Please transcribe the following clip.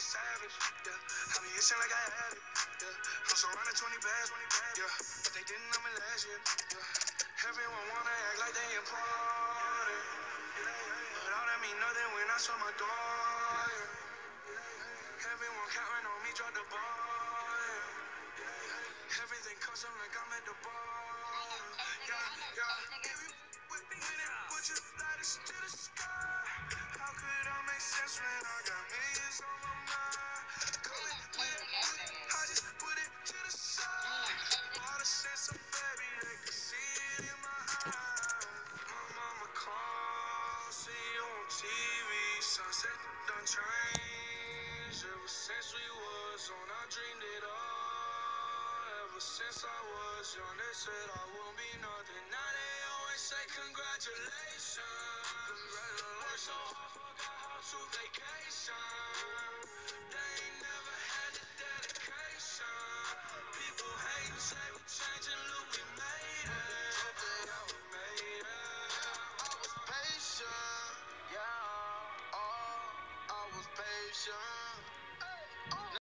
a savage, yeah. I be itching like I had it, yeah. I'm surrounded 20 bags, yeah. But they didn't know me last year, yeah. Everyone wanna act like they important, but all that mean nothing when I saw my door, yeah. Everyone counting on me, drop the ball, yeah. Everything custom like I'm at the bar, yeah. Would you fly this to the sky? How could I make sense when I got millions on my mind? Coming with I just put it to the side. All the sense of baby, they can see it in my eyes. My mama calls, see you on TV. Sunset done changed. Ever since we was on, I dreamed it all. Ever since I was young, they said I won't be nothing. Now they always say congratulations. Worked so hard, forgot how to vacation. They ain't never had the dedication. People hate and say we change